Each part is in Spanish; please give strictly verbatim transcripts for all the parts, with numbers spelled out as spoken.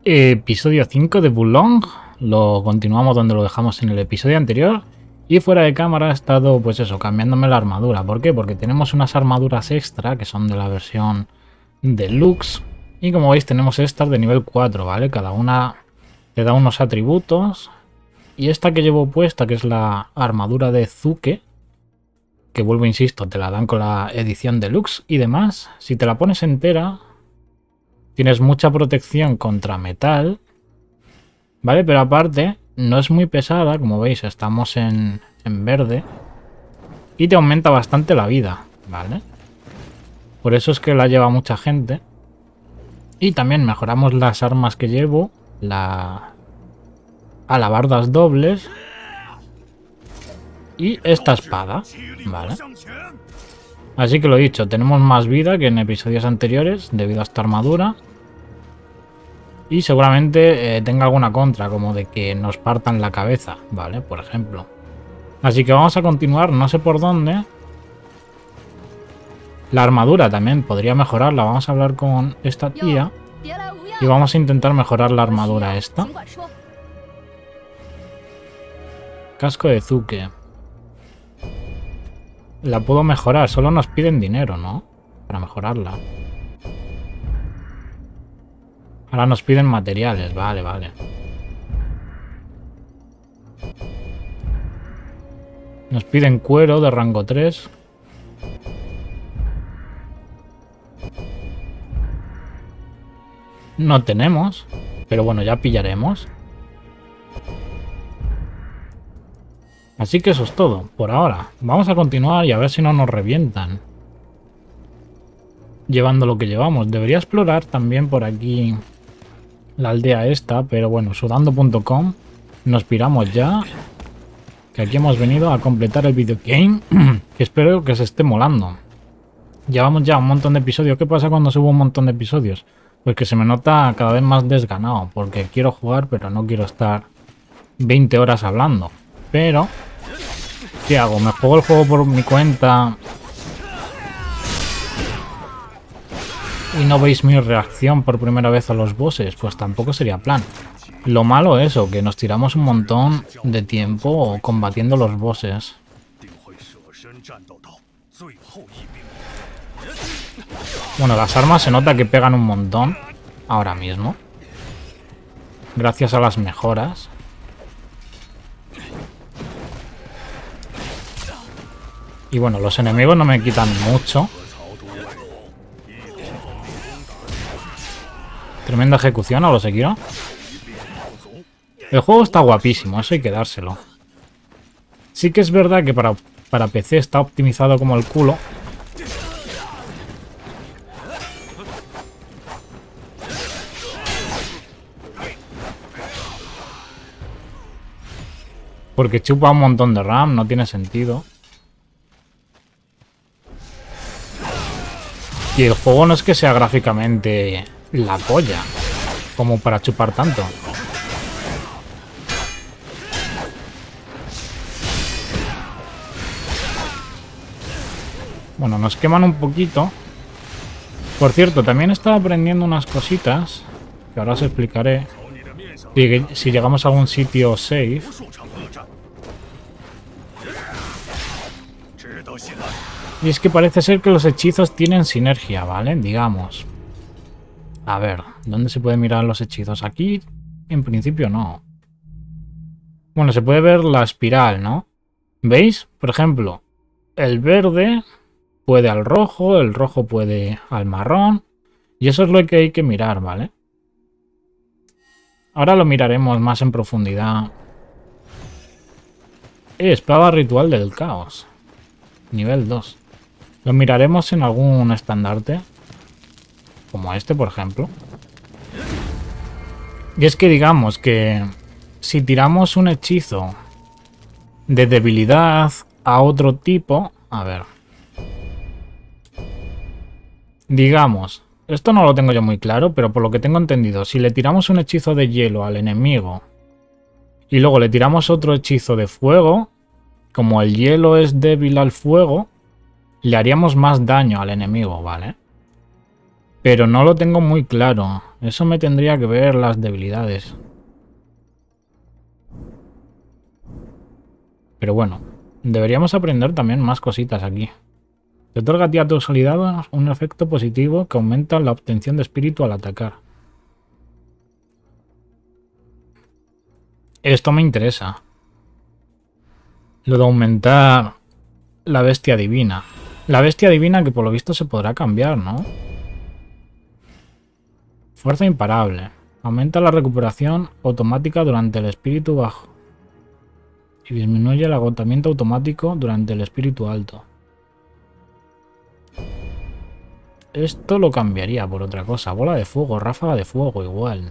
Episodio cinco de Wo Long. Lo continuamos donde lo dejamos en el episodio anterior. Y fuera de cámara he estado, pues eso, cambiándome la armadura. ¿Por qué? Porque tenemos unas armaduras extra que son de la versión deluxe. Y como veis tenemos estas de nivel cuatro, ¿vale? Cada una te da unos atributos. Y esta que llevo puesta, que es la armadura de Zuke, que vuelvo, insisto, te la dan con la edición deluxe y demás. Si te la pones entera, tienes mucha protección contra metal, ¿vale? Pero aparte, no es muy pesada, como veis, estamos en, en verde. Y te aumenta bastante la vida, ¿vale? Por eso es que la lleva mucha gente. Y también mejoramos las armas que llevo, la alabardas dobles y esta espada, ¿vale? Así que lo dicho, tenemos más vida que en episodios anteriores debido a esta armadura. Y seguramente eh, tenga alguna contra, como de que nos partan la cabeza, ¿vale? Por ejemplo. Así que vamos a continuar, no sé por dónde. La armadura también podría mejorarla. Vamos a hablar con esta tía y vamos a intentar mejorar la armadura esta. Casco de Zuke. La puedo mejorar, solo nos piden dinero, ¿no? Para mejorarla. Ahora nos piden materiales, vale, vale. Nos piden cuero de rango tres. No tenemos, pero bueno, ya pillaremos. Así que eso es todo, por ahora. Vamos a continuar y a ver si no nos revientan llevando lo que llevamos. Debería explorar también por aquí la aldea esta, pero bueno, sudando punto com. Nos piramos ya, que aquí hemos venido a completar el videogame, que espero que se esté molando. Llevamos ya un montón de episodios. ¿Qué pasa cuando subo un montón de episodios? Pues que se me nota cada vez más desganado, porque quiero jugar, pero no quiero estar veinte horas hablando. Pero, ¿qué hago? ¿Me juego el juego por mi cuenta y no veis mi reacción por primera vez a los bosses? Pues tampoco sería plan. Lo malo es eso, que nos tiramos un montón de tiempo combatiendo los bosses. Bueno, las armas se nota que pegan un montón ahora mismo, gracias a las mejoras. Y bueno, los enemigos no me quitan mucho. Tremenda ejecución a los Sekiro. El juego está guapísimo, eso hay que dárselo. Sí que es verdad que para, para P C está optimizado como el culo. Porque chupa un montón de RAM, no tiene sentido. Y el juego no es que sea gráficamente la polla, como para chupar tanto. Bueno, nos queman un poquito. Por cierto, también estaba aprendiendo unas cositas que ahora os explicaré. Si, si llegamos a algún sitio safe. Y es que parece ser que los hechizos tienen sinergia, ¿vale? Digamos. A ver, ¿dónde se puede mirar los hechizos? Aquí, en principio, no. Bueno, se puede ver la espiral, ¿no? ¿Veis? Por ejemplo, el verde puede al rojo, el rojo puede al marrón. Y eso es lo que hay que mirar, ¿vale? Ahora lo miraremos más en profundidad. Eh, espada ritual del caos. Nivel dos. Lo miraremos en algún estandarte, como este, por ejemplo. Y es que digamos que si tiramos un hechizo de debilidad a otro tipo... A ver. Digamos, esto no lo tengo yo muy claro, pero por lo que tengo entendido, si le tiramos un hechizo de hielo al enemigo y luego le tiramos otro hechizo de fuego, como el hielo es débil al fuego, le haríamos más daño al enemigo, ¿vale? Pero no lo tengo muy claro. Eso me tendría que ver las debilidades. Pero bueno, deberíamos aprender también más cositas aquí. Te otorga a ti a tus aliados un efecto positivo que aumenta la obtención de espíritu al atacar. Esto me interesa. Lo de aumentar la bestia divina. La bestia divina que por lo visto se podrá cambiar, ¿no? Fuerza imparable. Aumenta la recuperación automática durante el espíritu bajo. Y disminuye el agotamiento automático durante el espíritu alto. Esto lo cambiaría por otra cosa. Bola de fuego, ráfaga de fuego, igual.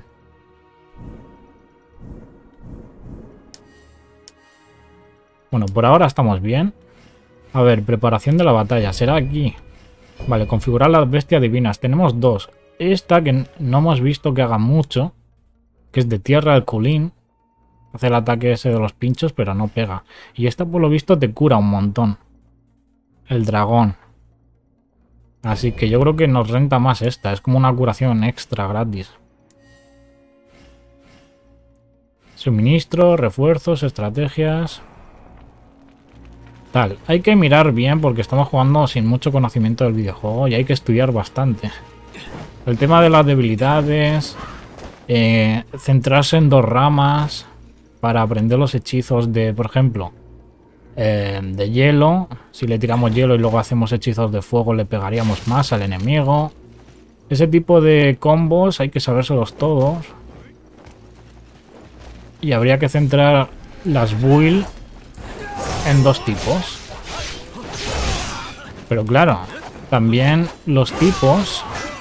Bueno, por ahora estamos bien. A ver, preparación de la batalla. Será aquí. Vale, configurar las bestias divinas. Tenemos dos. Esta que no hemos visto que haga mucho. Que es de tierra al culín. Hace el ataque ese de los pinchos, pero no pega. Y esta por lo visto te cura un montón. El dragón. Así que yo creo que nos renta más esta. Es como una curación extra gratis. Suministro, refuerzos, estrategias. Tal. Hay que mirar bien porque estamos jugando sin mucho conocimiento del videojuego y hay que estudiar bastante. El tema de las debilidades. Eh, centrarse en dos ramas para aprender los hechizos de, por ejemplo, eh, de hielo. Si le tiramos hielo y luego hacemos hechizos de fuego, le pegaríamos más al enemigo. Ese tipo de combos hay que sabérselos todos. Y habría que centrar las build en dos tipos. Pero claro, también los tipos...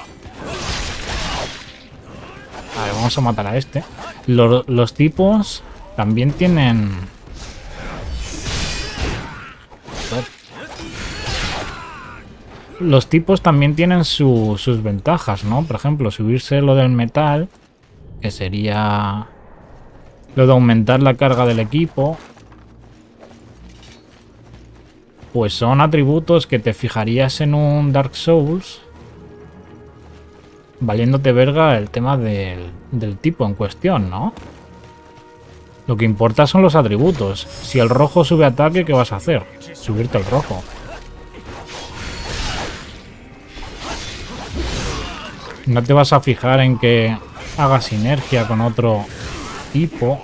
A ver, vamos a matar a este. Los, los tipos también tienen... Los tipos también tienen su, sus ventajas, ¿no? Por ejemplo, subirse lo del metal, que sería lo de aumentar la carga del equipo. Pues son atributos que te fijarías en un Dark Souls, valiéndote verga el tema del, del tipo en cuestión, ¿no? Lo que importa son los atributos. Si el rojo sube ataque, ¿qué vas a hacer? Subirte el rojo. No te vas a fijar en que haga sinergia con otro tipo.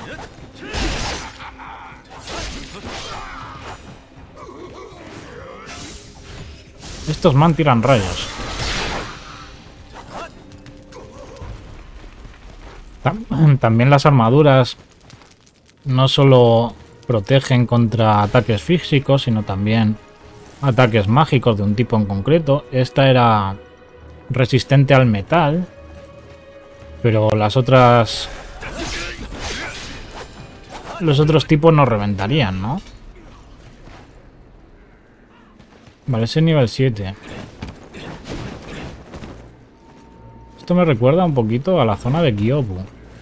Estos man tiran rayos. También las armaduras no solo protegen contra ataques físicos, sino también ataques mágicos de un tipo en concreto. Esta era resistente al metal, pero las otras... Los otros tipos nos reventarían, ¿no? Vale, ese es nivel siete. Esto me recuerda un poquito a la zona de Kyobu.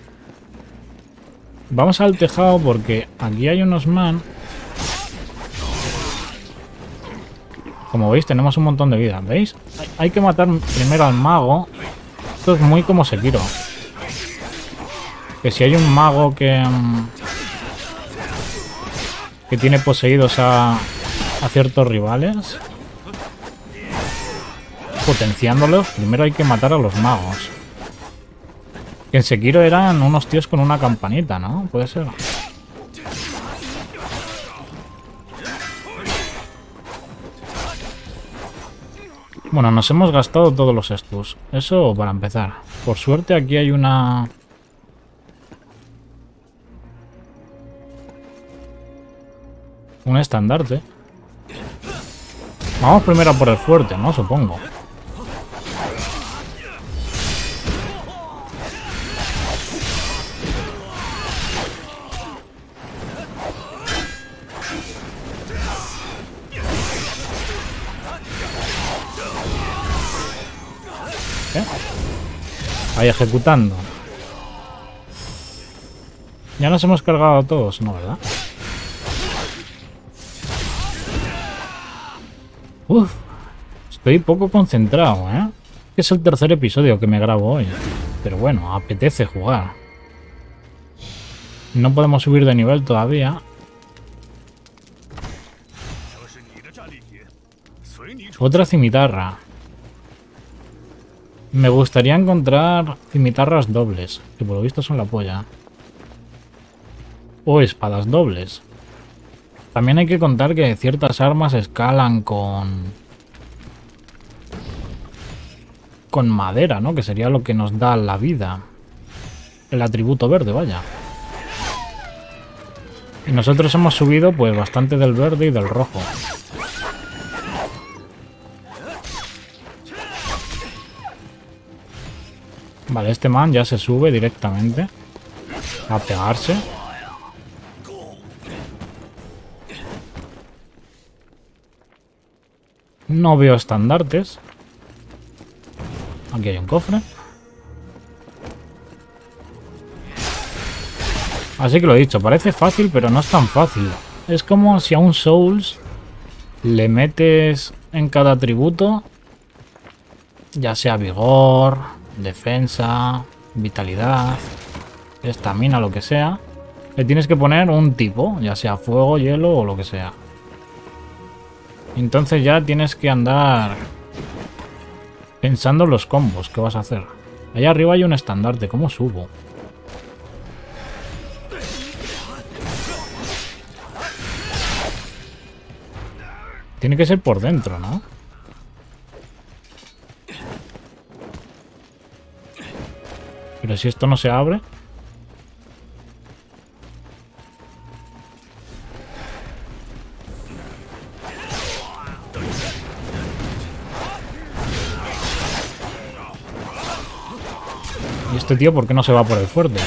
Vamos al tejado porque aquí hay unos man. Como veis, tenemos un montón de vida. ¿Veis? Hay que matar primero al mago. Esto es muy como Sekiro. Que si hay un mago que... que tiene poseídos a, a ciertos rivales, potenciándolos, primero hay que matar a los magos. Que en Sekiro eran unos tíos con una campanita, ¿no? Puede ser. Bueno, nos hemos gastado todos los estus. Eso para empezar. Por suerte aquí hay una... un estandarte. Vamos primero por el fuerte, ¿no? Supongo. ¿Eh? Ahí ejecutando. Ya nos hemos cargado a todos, ¿no? ¿Verdad? Uf, estoy poco concentrado, ¿eh? que es el tercer episodio que me grabo hoy. Pero bueno, apetece jugar. No podemos subir de nivel todavía. Otra cimitarra. Me gustaría encontrar cimitarras dobles, que por lo visto son la polla. O espadas dobles. También hay que contar que ciertas armas escalan con... con madera, ¿no? Que sería lo que nos da la vida. El atributo verde, vaya. Y nosotros hemos subido pues bastante del verde y del rojo. Vale, este man ya se sube directamente a pegarse. No veo estandartes. Aquí hay un cofre. Así que lo he dicho, parece fácil, pero no es tan fácil. Es como si a un Souls le metes en cada atributo, ya sea vigor, defensa, vitalidad, estamina, lo que sea, le tienes que poner un tipo, ya sea fuego, hielo o lo que sea. Entonces ya tienes que andar pensando en los combos que vas a hacer. Allá arriba hay un estandarte, ¿cómo subo? Tiene que ser por dentro, ¿no? Pero si esto no se abre... ¿Y este tío por qué no se va por el fuerte?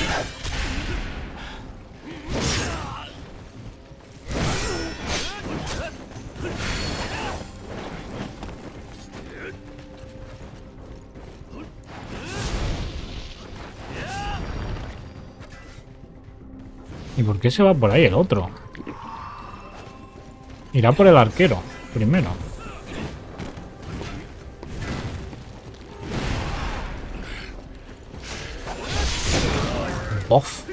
¿Y por qué se va por ahí el otro? Irá por el arquero, primero. ¡Off!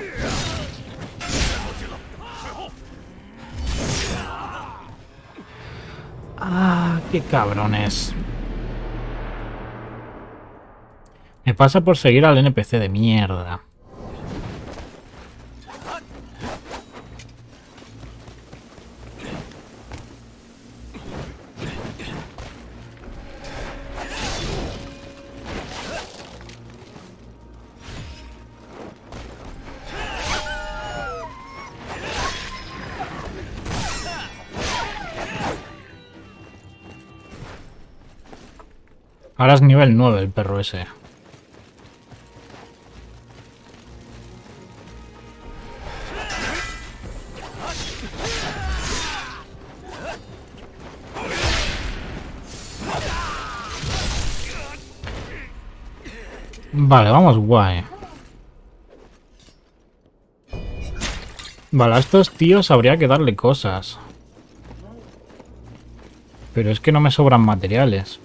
¡Ah, qué cabrones! Me pasa por seguir al N P C de mierda. Ahora es nivel nueve el perro ese. Vale, vamos guay. Vale, a estos tíos habría que darle cosas. Pero es que no me sobran materiales.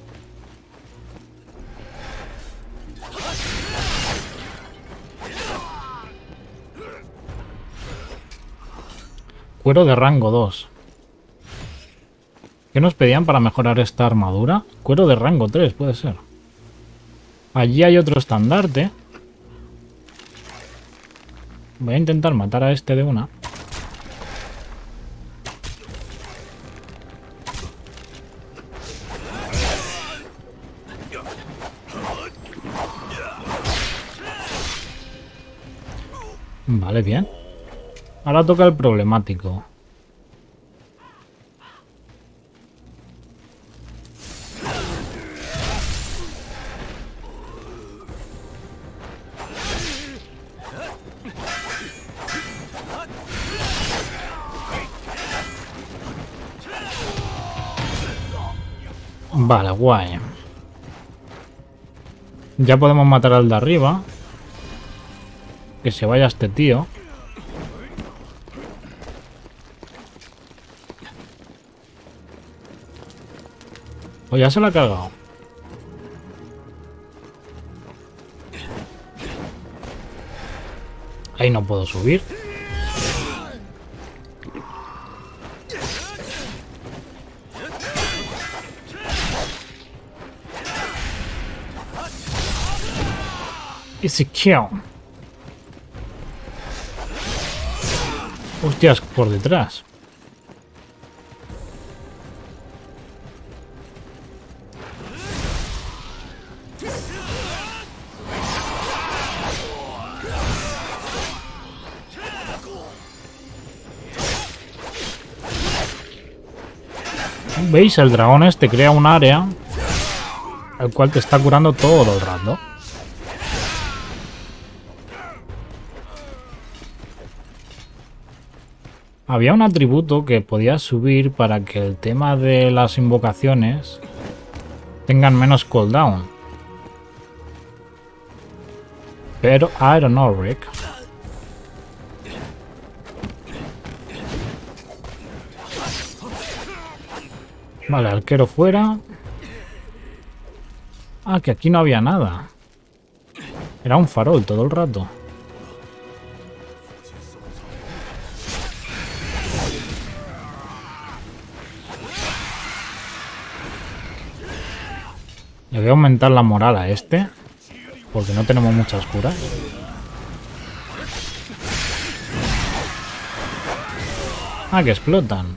Cuero de rango dos. ¿Qué nos pedían para mejorar esta armadura? Cuero de rango tres, puede ser. Allí hay otro estandarte. Voy a intentar matar a este de una. Vale, bien. Ahora toca el problemático. Vale, guay. Ya podemos matar al de arriba. Que se vaya este tío. Pues ya se lo ha cargado. Ahí no puedo subir. Easy kill. Hostias, por detrás. ¿Veis? El dragón este crea un área el cual te está curando todo el rato. Había un atributo que podías subir para que el tema de las invocaciones tengan menos cooldown. Pero I don't know, Rick. Vale, arquero fuera. Ah, que aquí no había nada. Era un farol todo el rato. Le voy a aumentar la moral a este, porque no tenemos muchas curas. Ah, que explotan.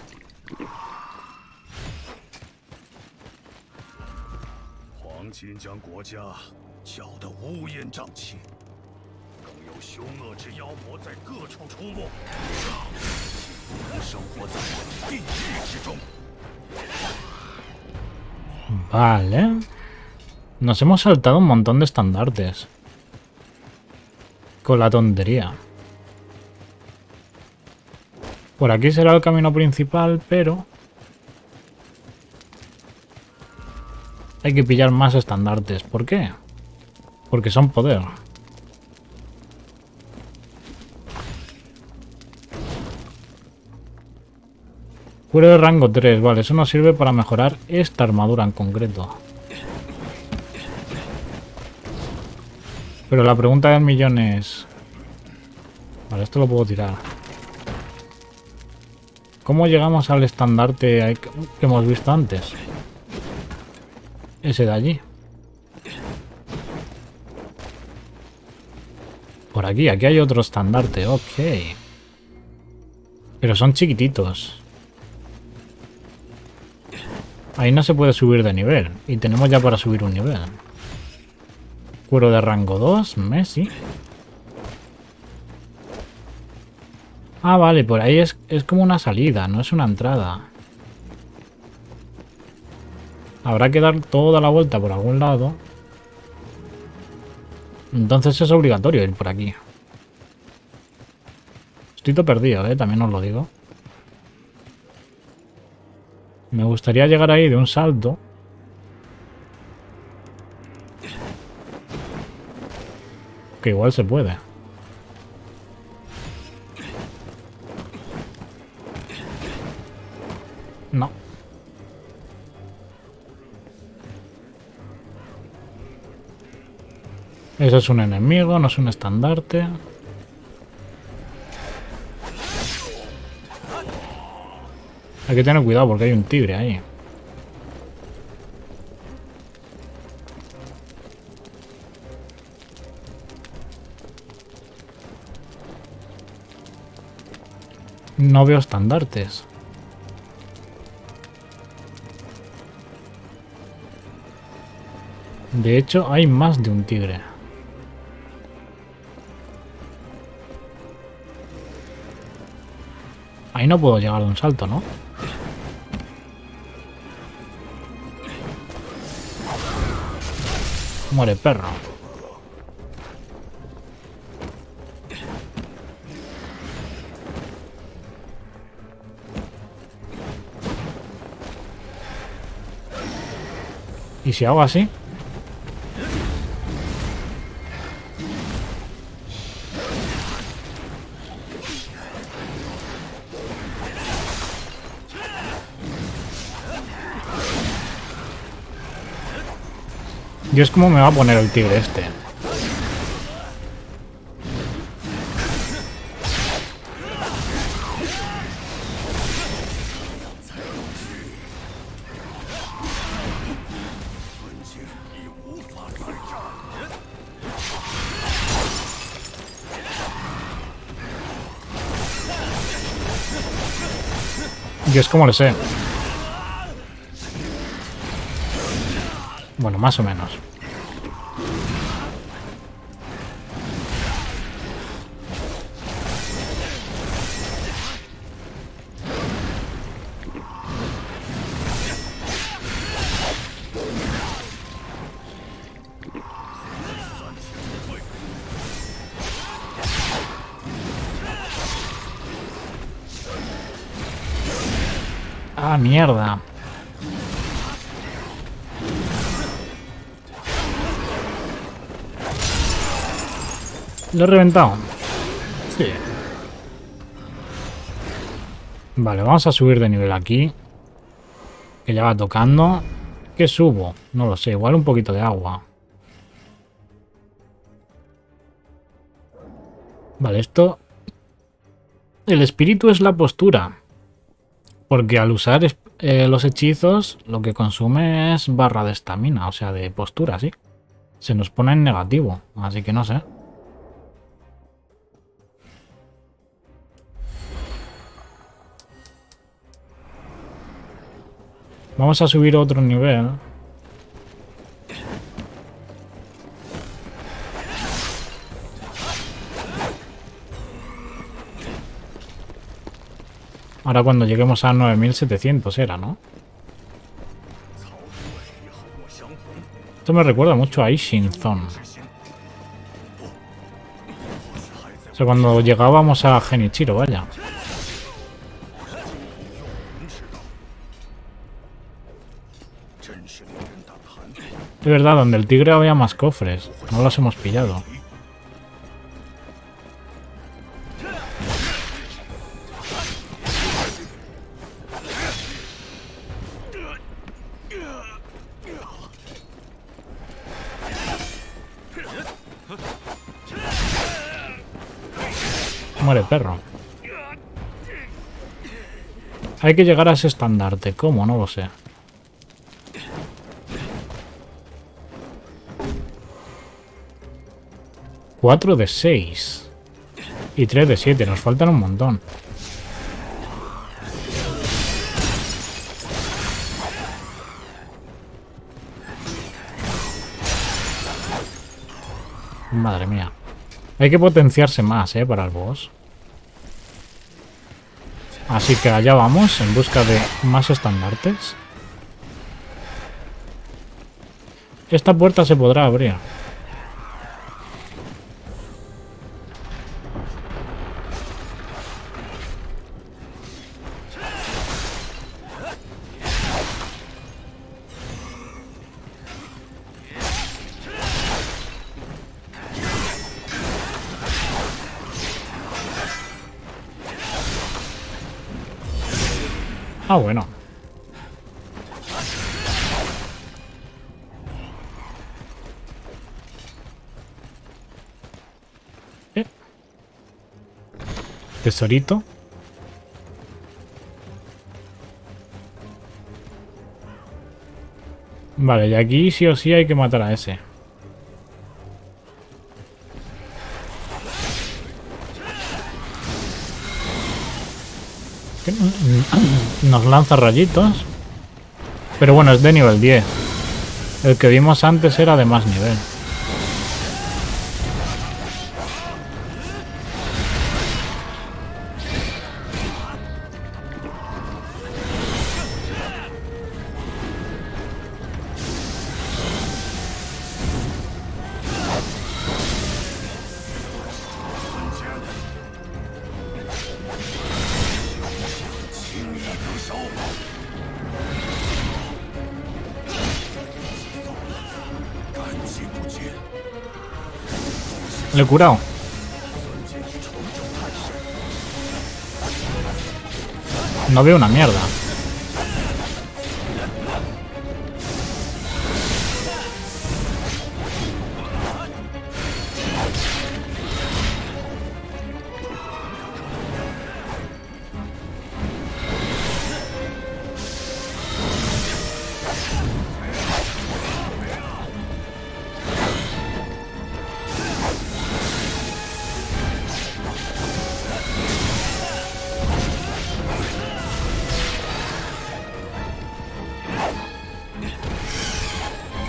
Vale. Nos hemos saltado un montón de estandartes. Con la tontería. Por aquí será el camino principal, pero... hay que pillar más estandartes. ¿Por qué? Porque son poder. Cuero de rango tres, vale, eso nos sirve para mejorar esta armadura en concreto. Pero la pregunta del millón es... vale, esto lo puedo tirar. ¿Cómo llegamos al estandarte que hemos visto antes? Ese de allí. Por aquí, aquí hay otro estandarte, ok. Pero son chiquititos. Ahí no se puede subir de nivel. Y tenemos ya para subir un nivel. Cuero de rango dos, Messi. Ah, vale, por ahí es, es como una salida, no es una entrada. Habrá que dar toda la vuelta por algún lado. Entonces es obligatorio ir por aquí. Estoy todo perdido, eh, también os lo digo. Me gustaría llegar ahí de un salto. Que igual se puede. No. Ese es un enemigo, no es un estandarte. Hay que tener cuidado porque hay un tigre ahí. No veo estandartes. De hecho, hay más de un tigre. Ahí no puedo llegar de un salto, ¿no? Muere, perro. ¿Y si hago así? Dios, cómo me va a poner el tigre este. Yo es como lo sé. Bueno, más o menos. Ah, mierda. Lo he reventado. Sí. Vale, vamos a subir de nivel aquí. Que ya va tocando. ¿Qué subo? No lo sé, igual un poquito de agua. Vale, esto... El espíritu es la postura. Porque al usar eh, los hechizos, lo que consume es barra de estamina, o sea, de postura, sí. Se nos pone en negativo, así que no sé. Vamos a subir otro nivel. Ahora cuando lleguemos a nueve mil setecientos era, ¿no? Esto me recuerda mucho a Ishin Zone. O sea, cuando llegábamos a Genichiro, vaya. De verdad, donde el tigre había más cofres. No los hemos pillado. Muere, perro. Hay que llegar a ese estandarte. ¿Cómo? No lo sé. cuatro de seis. Y tres de siete. Nos faltan un montón. Madre mía. Hay que potenciarse más, ¿eh? Para el boss. Así que allá vamos, en busca de más estandartes. Esta puerta se podrá abrir. Ah, bueno. ¿Eh? Tesorito. Vale, y aquí sí o sí hay que matar a ese. Nos lanza rayitos. Pero bueno, es de nivel diez. El que vimos antes era de más nivel. Le he curado. No veo una mierda.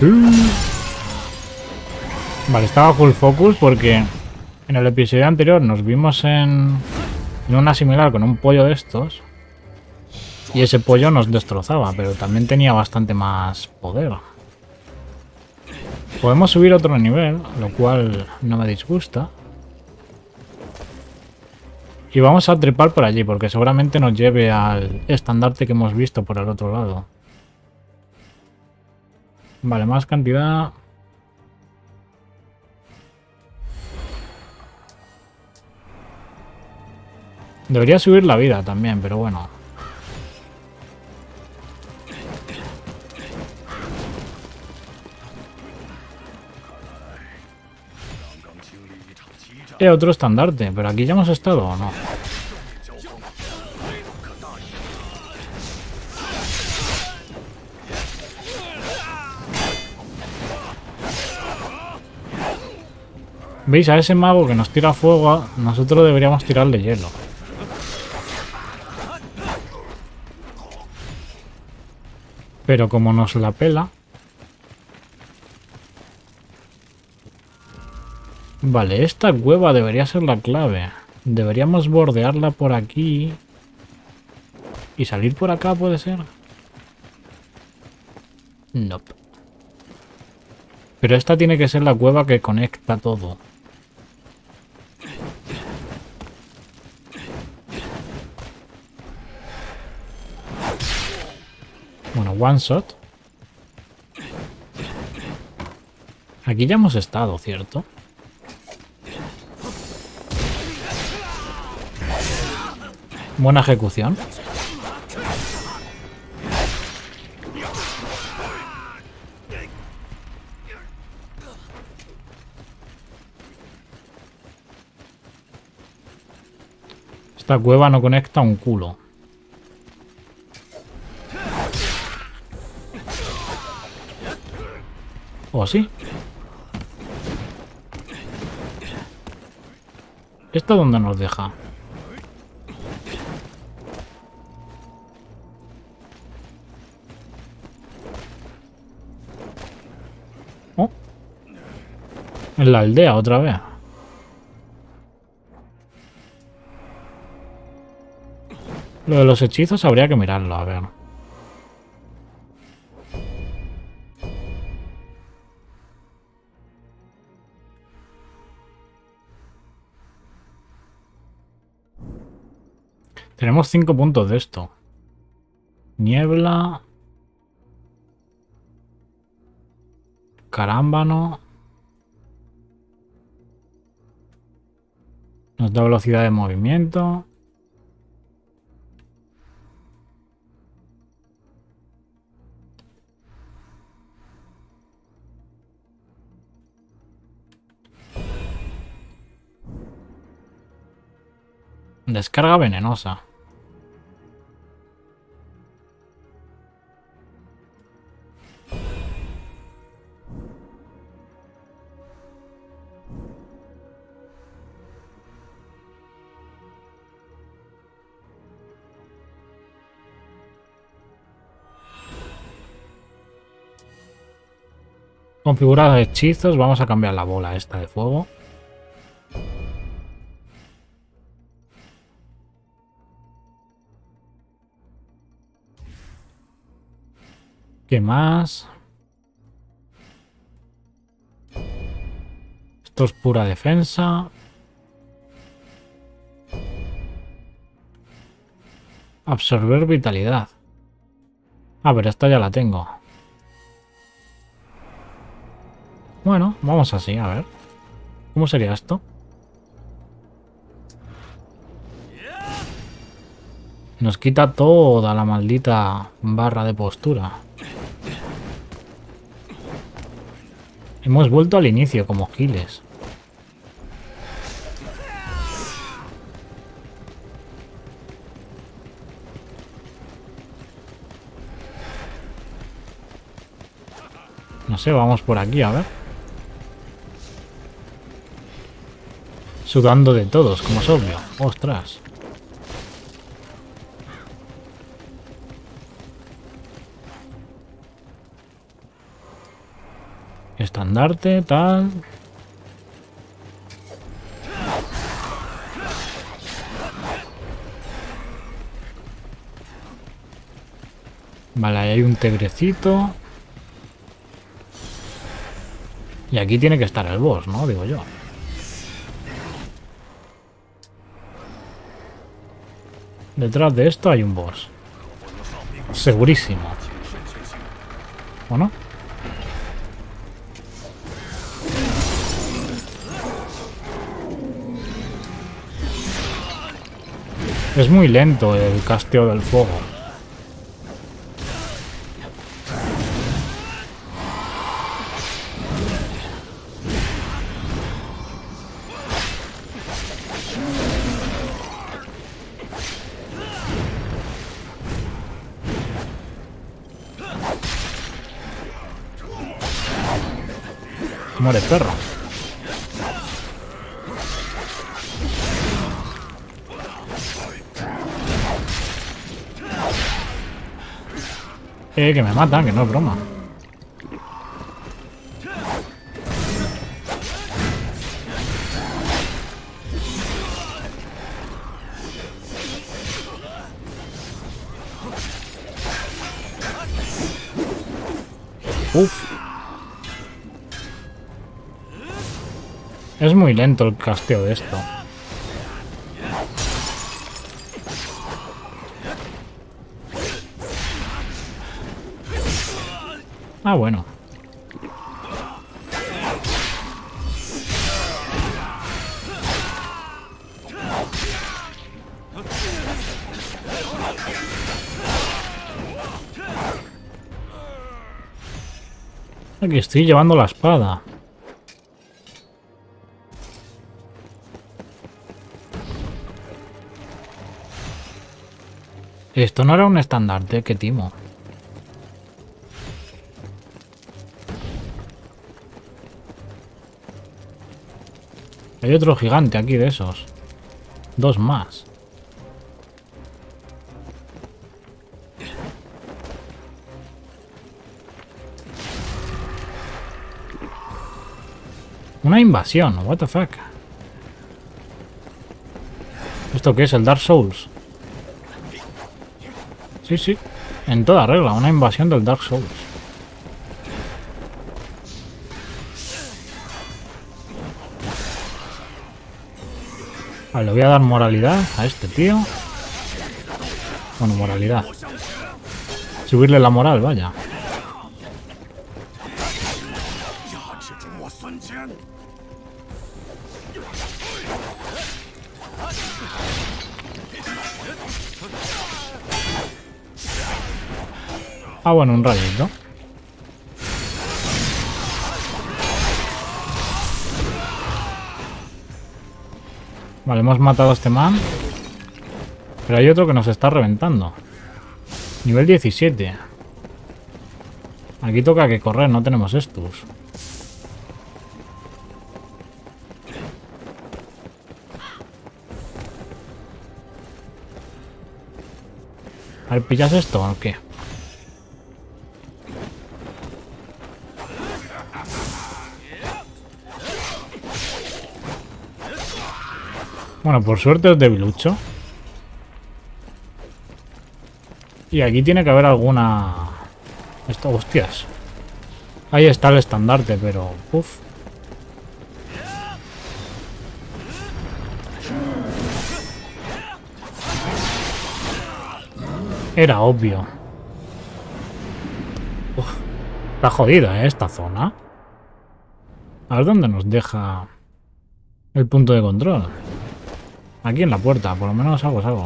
Vale, estaba full focus porque en el episodio anterior nos vimos en, en una similar con un pollo de estos. Y ese pollo nos destrozaba, pero también tenía bastante más poder. Podemos subir otro nivel, lo cual no me disgusta. Y vamos a trepar por allí, porque seguramente nos lleve al estandarte que hemos visto por el otro lado. Vale, más cantidad. Debería subir la vida también, pero bueno. Eh, otro estandarte, pero aquí ya hemos estado o no. ¿Veis? A ese mago que nos tira fuego, nosotros deberíamos tirarle hielo. Pero como nos la pela... Vale, esta cueva debería ser la clave. Deberíamos bordearla por aquí. ¿Y salir por acá puede ser? Nope. Pero esta tiene que ser la cueva que conecta todo. Bueno, one shot. Aquí ya hemos estado, ¿cierto? Buena ejecución. Esta cueva no conecta un culo. ¿O sí? ¿Esto dónde nos deja? Oh. En la aldea otra vez. Lo de los hechizos habría que mirarlo, a ver. Tenemos cinco puntos de esto. Niebla. Carámbano. Nos da velocidad de movimiento. Descarga venenosa. Configurar hechizos. Vamos a cambiar la bola esta de fuego. ¿Qué más? Esto es pura defensa. Absorber vitalidad. Ah, pero esta ya la tengo. Bueno, vamos así, a ver. ¿Cómo sería esto? Nos quita toda la maldita barra de postura. Hemos vuelto al inicio como giles. No sé, vamos por aquí, a ver. Sudando de todos, como es obvio. ¡Ostras! estandarte, tal. Vale, ahí hay un tegrecito. Y aquí tiene que estar el boss, ¿no? Digo yo. Detrás de esto hay un boss. Segurísimo. ¿O no? Es muy lento el casteo del fuego. Muere, perro. Eh, que me matan, que no es broma. Uf. Es muy lento el casteo de esto. Ah, bueno. Aquí estoy llevando la espada. Esto no era un estandarte, qué timo. Hay otro gigante aquí de esos. Dos más. Una invasión, what the fuck. ¿Esto qué es? ¿El Dark Souls? Sí, sí. En toda regla, una invasión del Dark Souls. Vale, le voy a dar moralidad a este tío. Bueno, moralidad. Subirle la moral, vaya. Ah, bueno, un rayito. Vale, hemos matado a este man. Pero hay otro que nos está reventando. Nivel diecisiete. Aquí toca que correr, no tenemos estos. A ver, ¿pillas esto o qué? Bueno, por suerte es debilucho. Y aquí tiene que haber alguna... Esto, hostias. Ahí está el estandarte, pero... Uf. Era obvio. Uf. Está jodida, ¿eh? Esta zona. A ver dónde nos deja el punto de control. Aquí en la puerta, por lo menos algo es algo.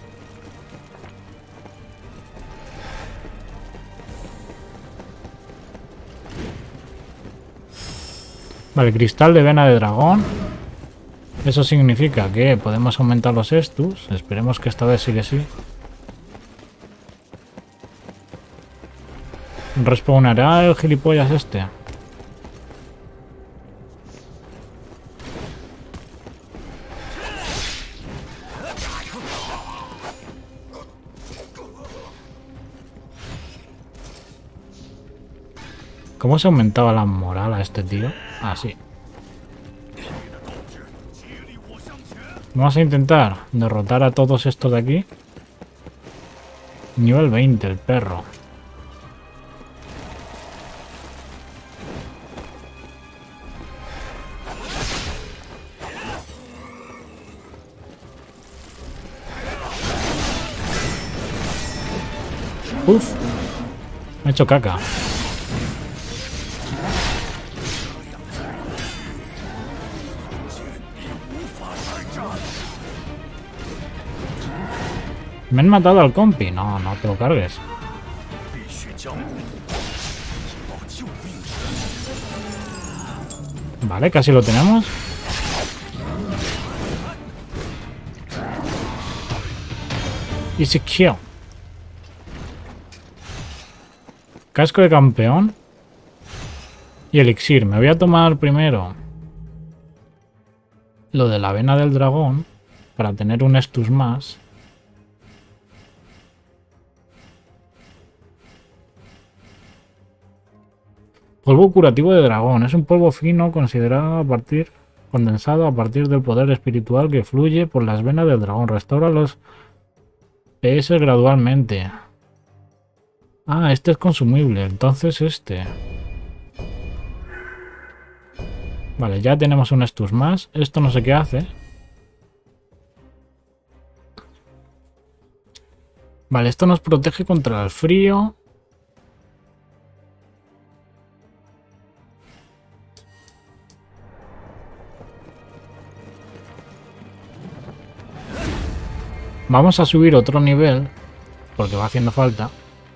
Vale, cristal de vena de dragón. Eso significa que podemos aumentar los estus. Esperemos que esta vez sí que sí. ¿Respawnará el gilipollas este? ¿Cómo se aumentaba la moral a este tío? Así. Vamos a intentar derrotar a todos estos de aquí. Nivel veinte, el perro. Uf, me he hecho caca. Me han matado al compi. No, no te lo cargues. Vale, casi lo tenemos. Easy kill. Casco de campeón. Y elixir. Me voy a tomar primero lo de la vena del dragón para tener un estus más. Polvo curativo de dragón. Es un polvo fino considerado a partir, condensado a partir del poder espiritual que fluye por las venas del dragón. Restaura los P S gradualmente. Ah, este es consumible. Entonces este. Vale, ya tenemos un estus más. Esto no sé qué hace. Vale, esto nos protege contra el frío. Vamos a subir otro nivel, porque va haciendo falta.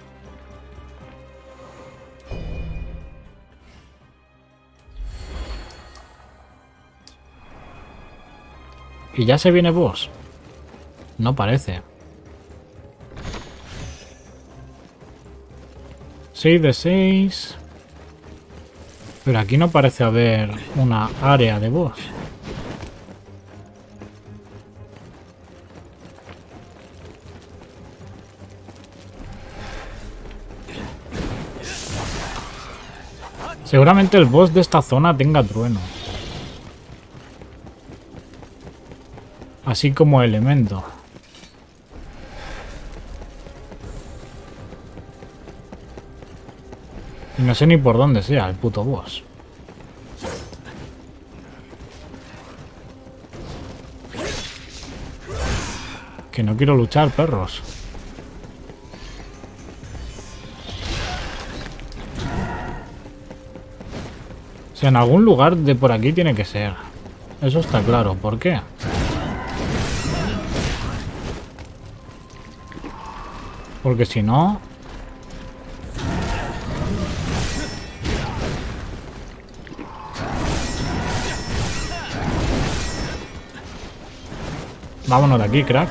Y ya se viene boss. No parece. seis de seis. Pero aquí no parece haber una área de boss. Seguramente el boss de esta zona tenga trueno. Así como elemento. Y no sé ni por dónde sea el puto boss. Que no quiero luchar, perros. O sea, en algún lugar de por aquí tiene que ser. Eso está claro. ¿Por qué? Porque si no... Vámonos de aquí, crack.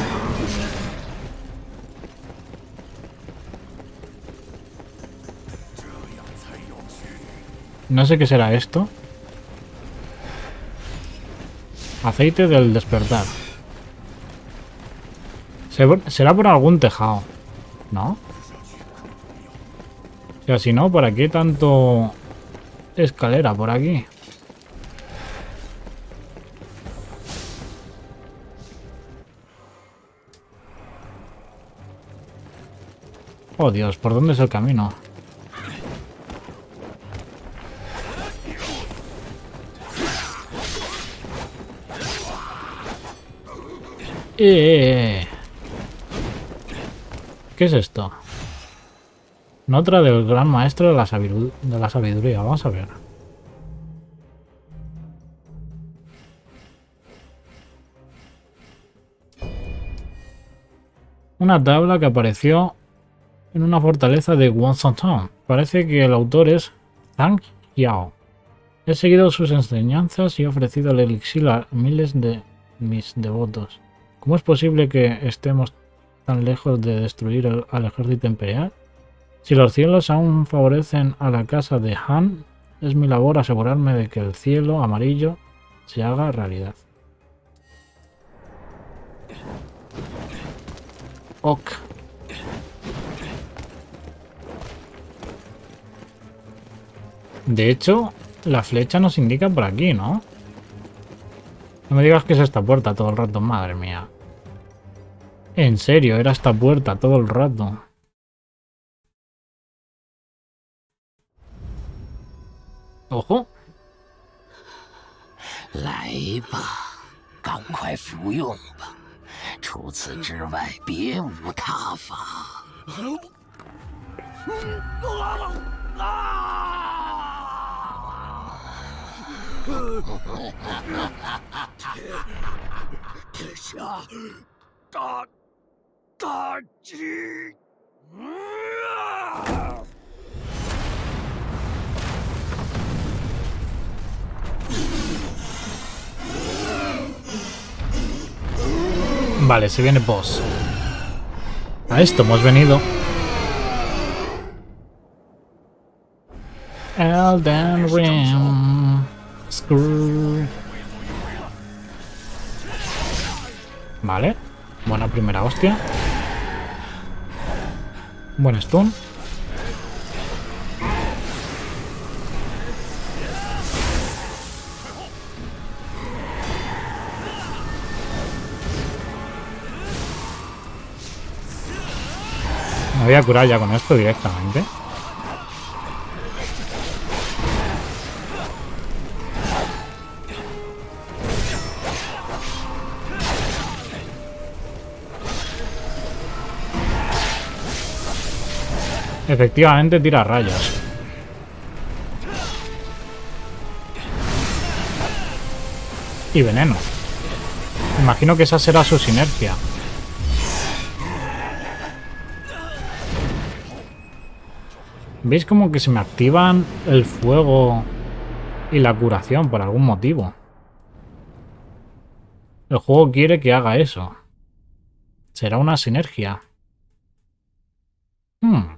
No sé qué será esto. Aceite del despertar. Será por algún tejado, ¿no? O sea, si no, ¿para qué tanto escalera por aquí? Oh, Dios, ¿por dónde es el camino? Eh, ¿Qué es esto? Nota del gran maestro de la, de la sabiduría. Vamos a ver. Una tabla que apareció en una fortaleza de Wonsantown. Parece que el autor es Zhang Yao. He seguido sus enseñanzas y he ofrecido el elixir a miles de mis devotos. ¿Cómo es posible que estemos tan lejos de destruir el, al ejército imperial? Si los cielos aún favorecen a la casa de Han, es mi labor asegurarme de que el cielo amarillo se haga realidad. Ok. De hecho, la flecha nos indica por aquí, ¿no? No me digas que es esta puerta todo el rato, madre mía. En serio, era esta puerta todo el rato. ¡Ojo! 来吧，赶快服用吧。除此之外，别无他法。天下大大吉！ Vale, se viene boss. A esto hemos venido. Elden Ring. Screw. Vale. Buena primera hostia. Buen stun. Me voy a curar ya con esto directamente. Efectivamente tira rayos. Y veneno. Imagino que esa será su sinergia. ¿Veis como que se me activan el fuego y la curación por algún motivo? El juego quiere que haga eso. ¿Será una sinergia? Hmm.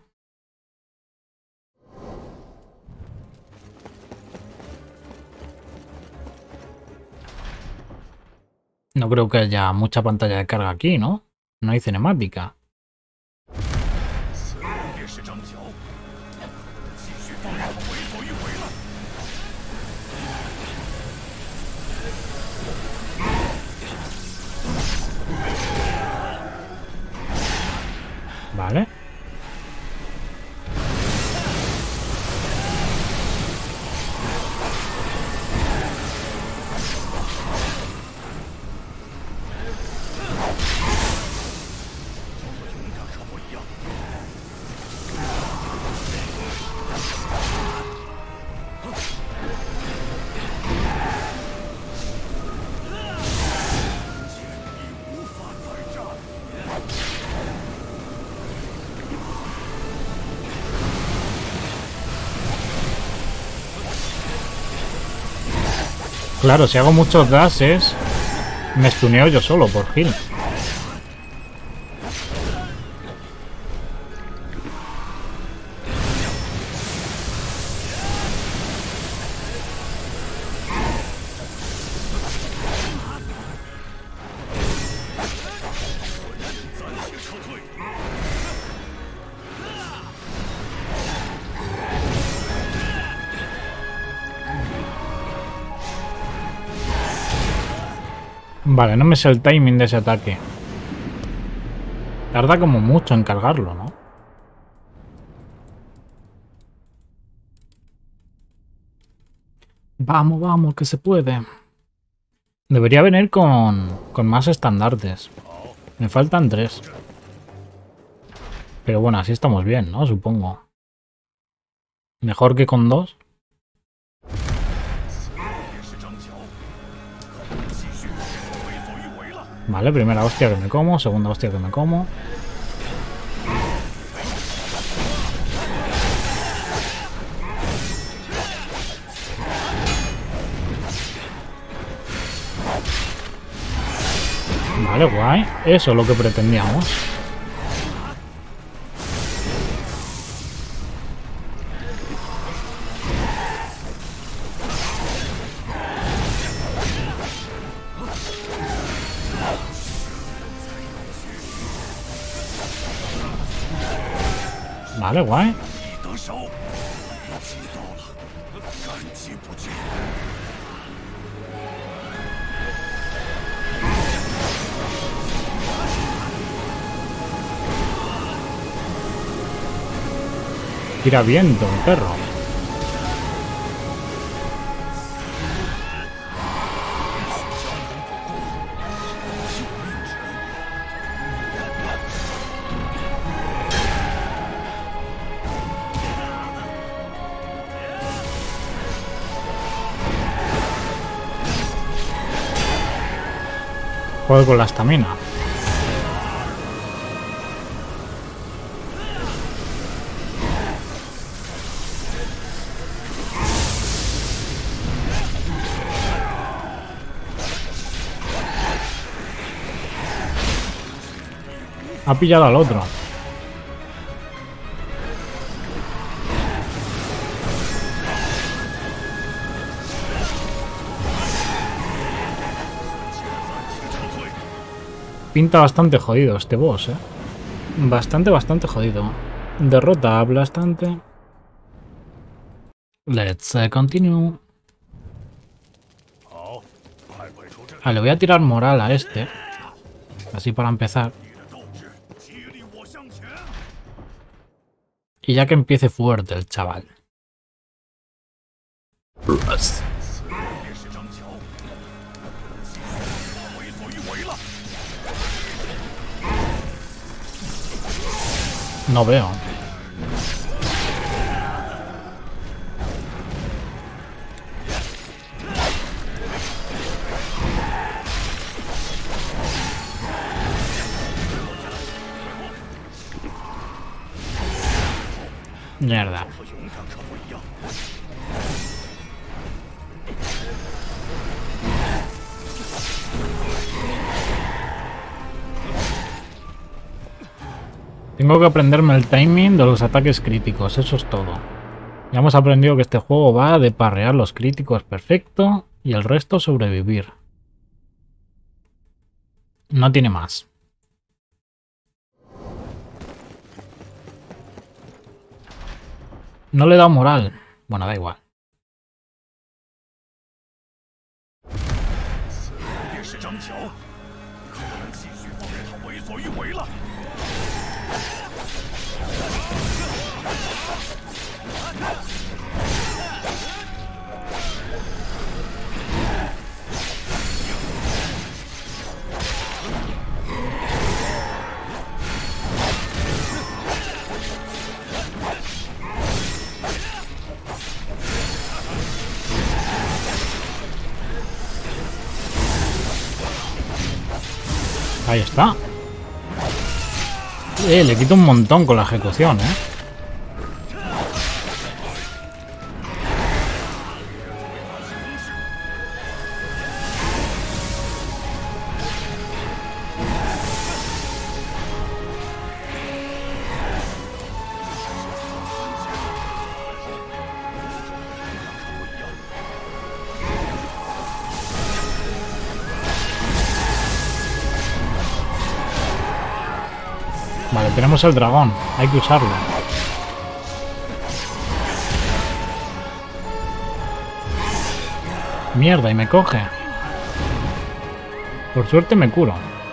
No creo que haya mucha pantalla de carga aquí, ¿no? No hay cinemática. Vale. Claro, si hago muchos dashes, me stuneo yo solo por heal. Vale, no me sé el timing de ese ataque. Tarda como mucho en cargarlo, ¿no? Vamos, vamos, que se puede. Debería venir con, con más estandartes. Me faltan tres. Pero bueno, así estamos bien, ¿no? Supongo. Mejor que con dos. Vale, primera hostia que me como, segunda hostia que me como. Vale, guay. Eso es lo que pretendíamos. Vale, guay. Tira viento, el perro. Juego con la estamina. Ha pillado al otro. Pinta bastante jodido este boss, eh. Bastante, bastante jodido. Derrota aplastante. Let's uh, continue. Ah, le voy a tirar moral a este. Así para empezar. Y ya que empiece fuerte el chaval. No veo. Mierda. Tengo que aprenderme el timing de los ataques críticos, eso es todo. Ya hemos aprendido que este juego va de parrear los críticos perfecto y el resto sobrevivir. No tiene más. No le da moral. Bueno, da igual. Ahí está. Eh, le quito un montón con la ejecución, eh. Vale, tenemos el dragón. Hay que usarlo. Mierda, y me coge. Por suerte me curo.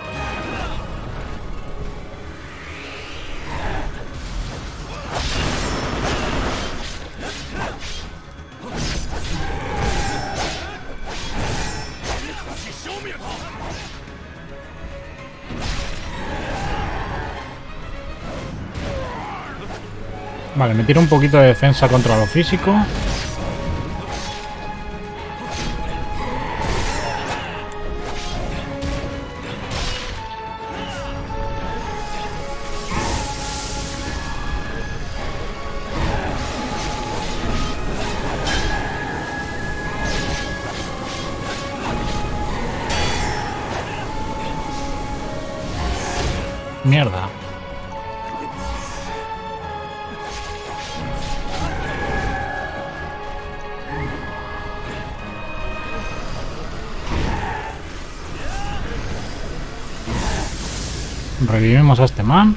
Vale, me tiro un poquito de defensa contra lo físico. Mierda. Revivimos a este man.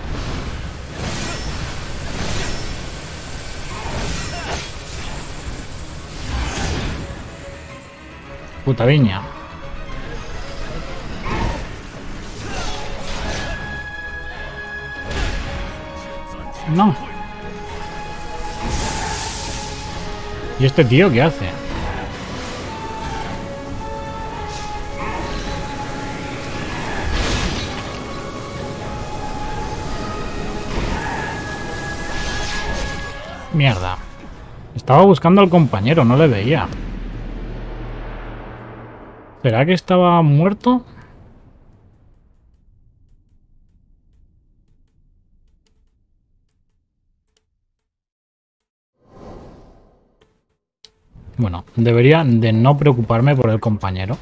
Puta viña. No. ¿Y este tío qué hace? Mierda. Estaba buscando al compañero, no le veía. ¿Será que estaba muerto? Bueno, debería de no preocuparme por el compañero.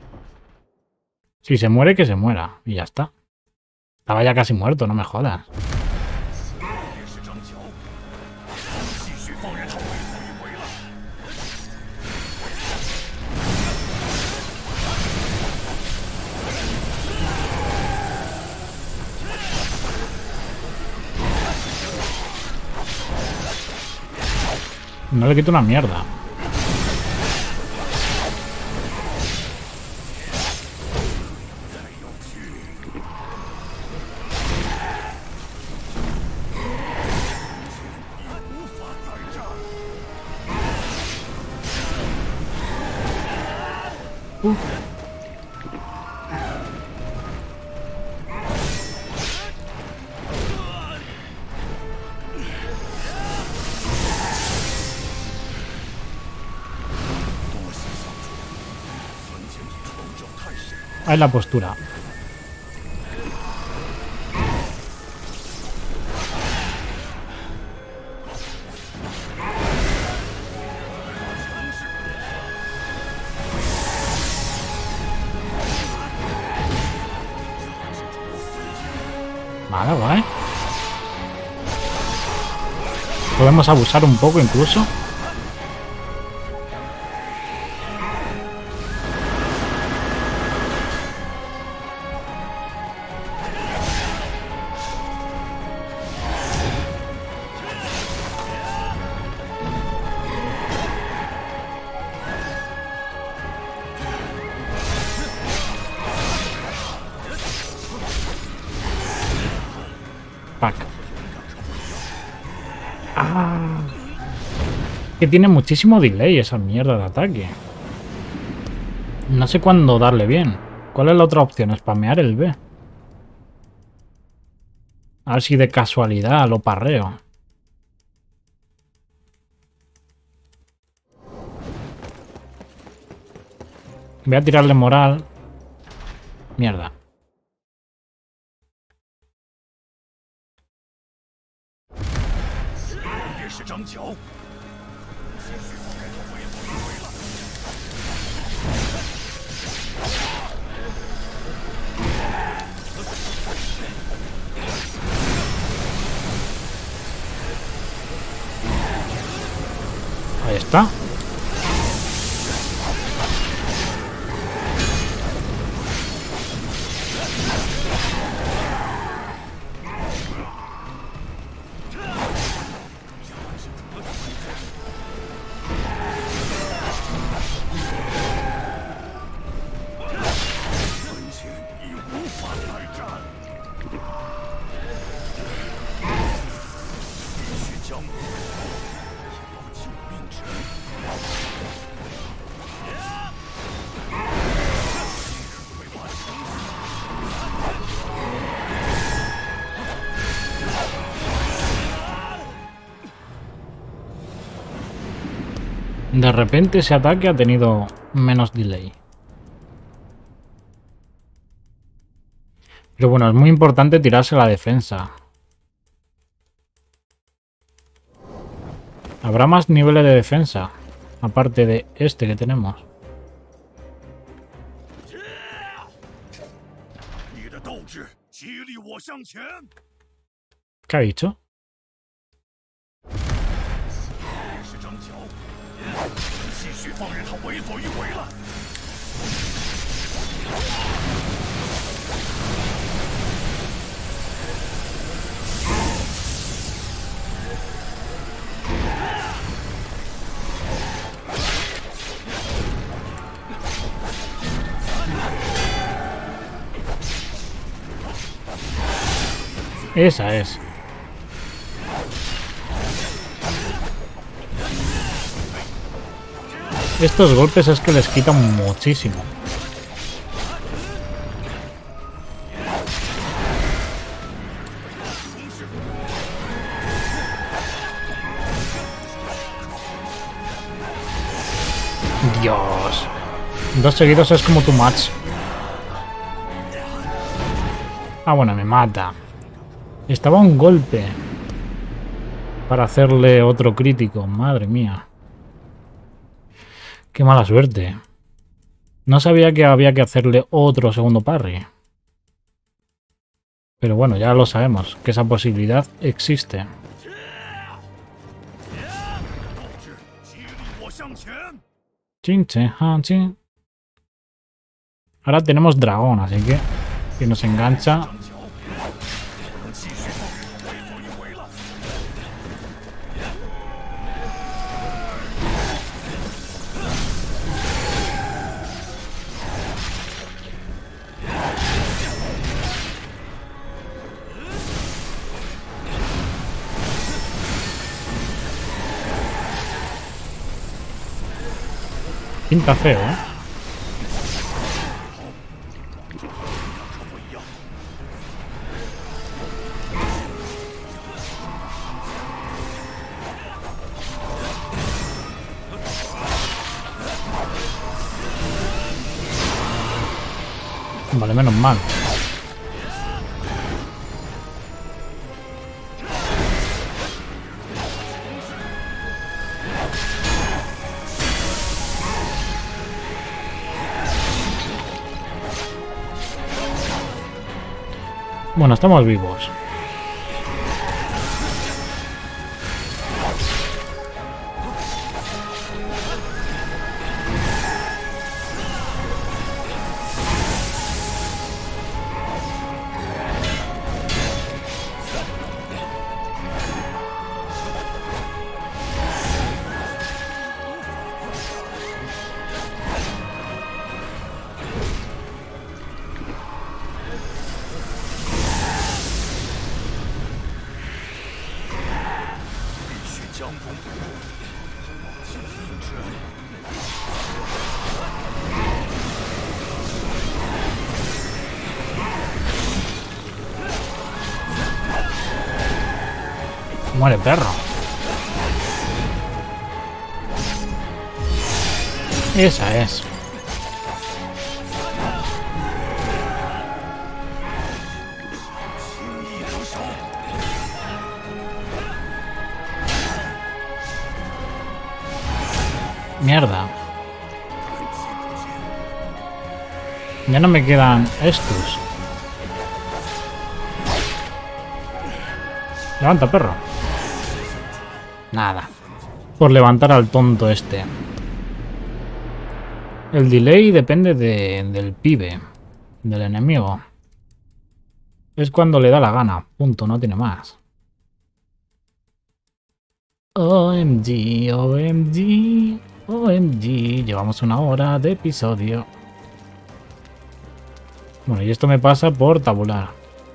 Si se muere, que se muera. Y ya está. Estaba ya casi muerto, no me jodas. No le quito una mierda. Uf. Ahí la postura. Vale, vale. Podemos abusar un poco incluso. Ah, que tiene muchísimo delay esa mierda de ataque. No sé cuándo darle bien. ¿Cuál es la otra opción? Spamear el B. A ver si de casualidad lo parreo. Voy a tirarle moral. Mierda. Ahí está. De repente ese ataque ha tenido menos delay. Pero bueno, es muy importante tirarse la defensa. ¿Habrá más niveles de defensa? Aparte de este que tenemos. ¿Qué ha dicho? Esa es. Estos golpes es que les quitan muchísimo. Dios. Dos seguidos es como too much. Ah, bueno, me mata. Estaba un golpe para hacerle otro crítico. Madre mía. Qué mala suerte. No sabía que había que hacerle otro segundo parry. Pero bueno, ya lo sabemos, que esa posibilidad existe. Chinche, chin. Ahora tenemos dragón, así que si nos engancha. Pinta feo, ¿eh? Vale, menos mal. Bueno, estamos vivos. Muere, perro. Esa es. Mierda. Ya no me quedan estos. Levanta, perro. Nada. Por levantar al tonto este. El delay depende de, del pibe. Del enemigo. Es cuando le da la gana. Punto, no tiene más. O M G, O M G, O M G. Llevamos una hora de episodio. Bueno, y esto me pasa por tabular.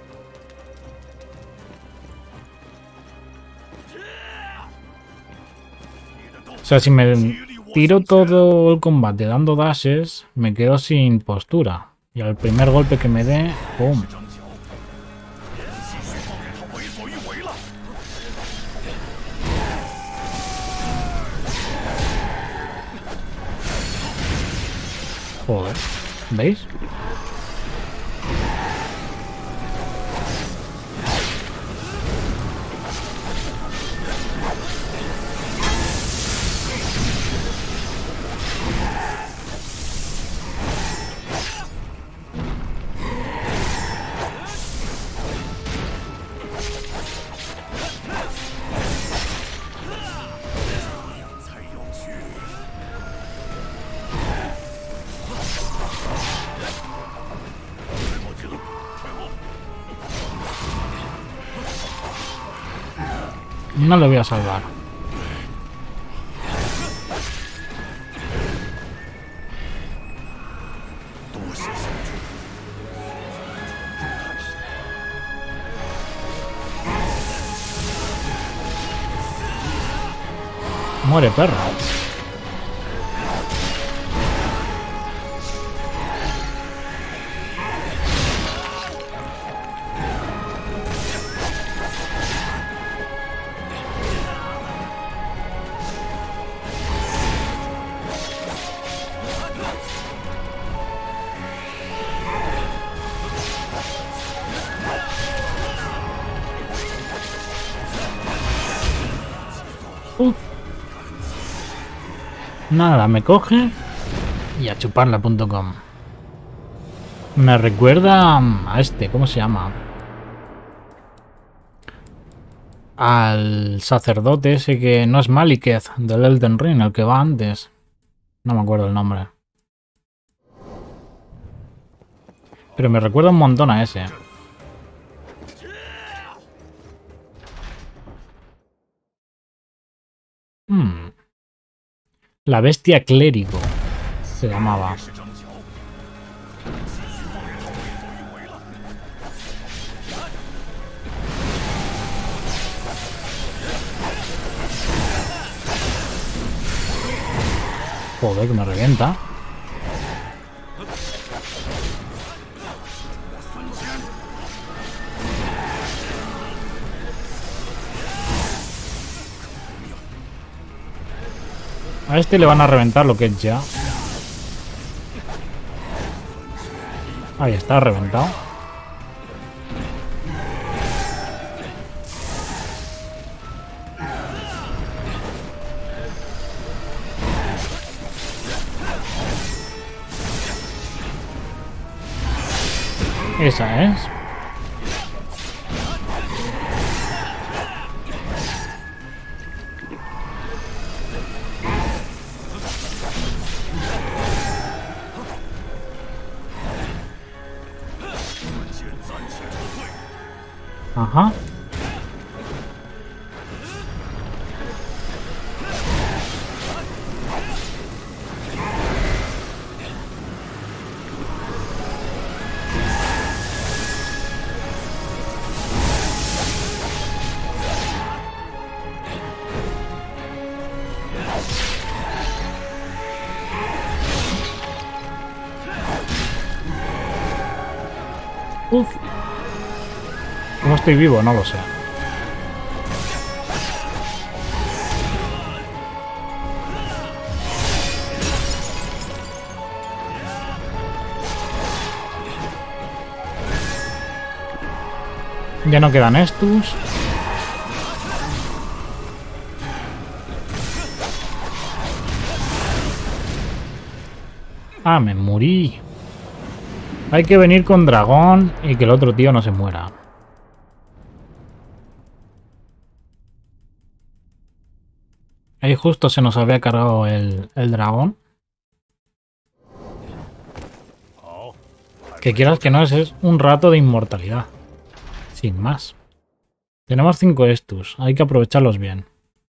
O sea, si me tiro todo el combate dando dashes, me quedo sin postura. Y al primer golpe que me dé, ¡pum! Joder, ¿veis? No le voy a salvar. Muere, perro. Uf. Nada, me coge y a chuparla punto com. Me recuerda a este, ¿cómo se llama? Al sacerdote ese que no es Maliketh del Elden Ring, el que va antes. No me acuerdo el nombre. Pero me recuerda un montón a ese. Hmm. La bestia clérigo se llamaba. Joder, que me revienta. A este le van a reventar lo que es ya. Ahí está, reventado. Esa es. Ajá. Uf. ¿Cómo estoy vivo? No lo sé. Ya no quedan estos. Ah, me morí. Hay que venir con dragón y que el otro tío no se muera. Ahí justo se nos había cargado el, el dragón. Que quieras que no, es, es un rato de inmortalidad. Sin más. Tenemos cinco estus. Hay que aprovecharlos bien.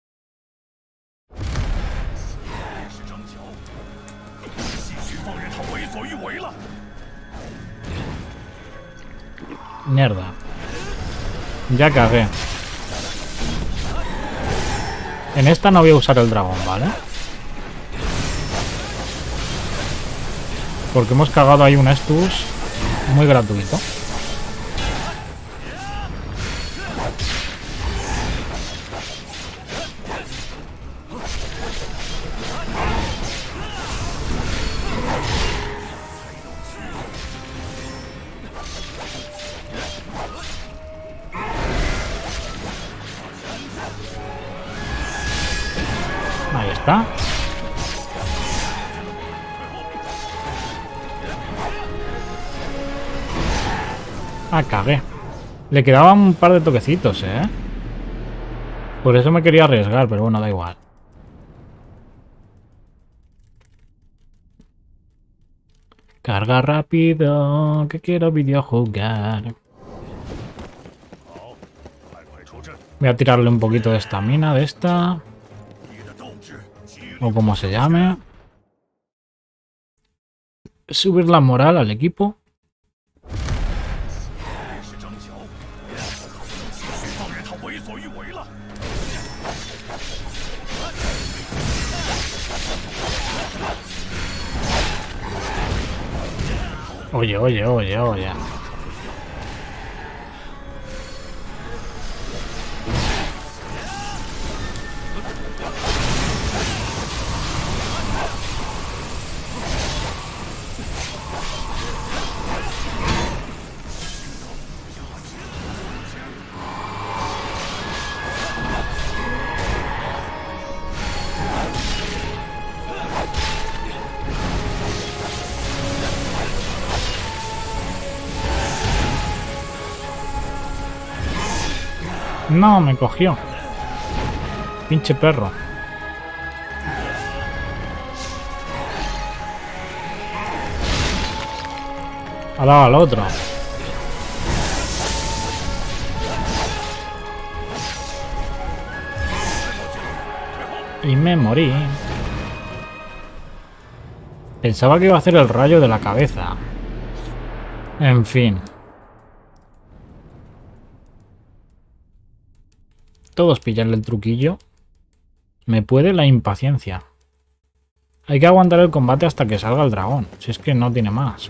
Mierda. Ya cagué. En esta no voy a usar el dragón, ¿vale? Porque hemos cagado ahí un estus muy gratuito. Ahí está. Ah, cagué. Le quedaban un par de toquecitos, ¿eh? Por eso me quería arriesgar, pero bueno, da igual. Carga rápido, que quiero videojugar. Voy a tirarle un poquito de estamina de esta. O como se llame. Subir la moral al equipo. Oye, oye, oye, oye. No, me cogió. Pinche perro. Ha dado al otro. Y me morí. Pensaba que iba a hacer el rayo de la cabeza. En fin. Todos pillarle el truquillo. Me puede la impaciencia. Hay que aguantar el combate hasta que salga el dragón. Si es que no tiene más.